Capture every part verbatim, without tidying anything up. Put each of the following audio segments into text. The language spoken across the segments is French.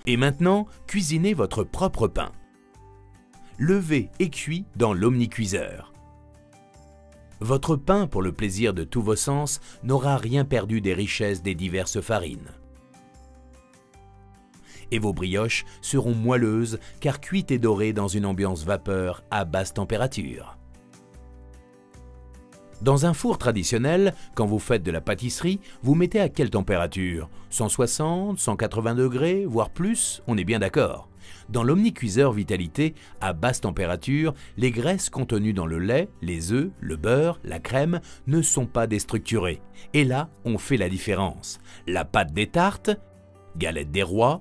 Et maintenant, cuisinez votre propre pain. Levé et cuit dans l'omnicuiseur. Votre pain, pour le plaisir de tous vos sens, n'aura rien perdu des richesses des diverses farines. Et vos brioches seront moelleuses car cuites et dorées dans une ambiance vapeur à basse température. Dans un four traditionnel, quand vous faites de la pâtisserie, vous mettez à quelle température? cent soixante, cent quatre-vingts degrés, voire plus, on est bien d'accord. Dans l'omnicuiseur Vitalité, à basse température, les graisses contenues dans le lait, les œufs, le beurre, la crème ne sont pas déstructurées. Et là, on fait la différence. La pâte des tartes, galettes des rois,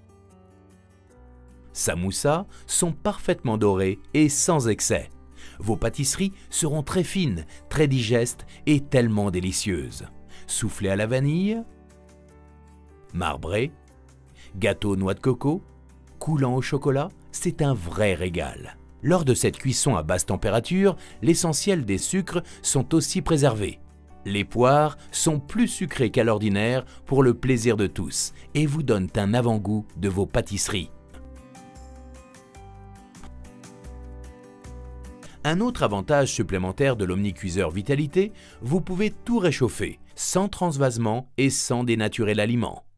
samoussas sont parfaitement dorées et sans excès. Vos pâtisseries seront très fines, très digestes et tellement délicieuses. Soufflé à la vanille, marbré, gâteau noix de coco, coulant au chocolat, c'est un vrai régal. Lors de cette cuisson à basse température, l'essentiel des sucres sont aussi préservés. Les poires sont plus sucrées qu'à l'ordinaire pour le plaisir de tous et vous donnent un avant-goût de vos pâtisseries. Un autre avantage supplémentaire de l'omnicuiseur Vitalité, vous pouvez tout réchauffer, sans transvasement et sans dénaturer l'aliment.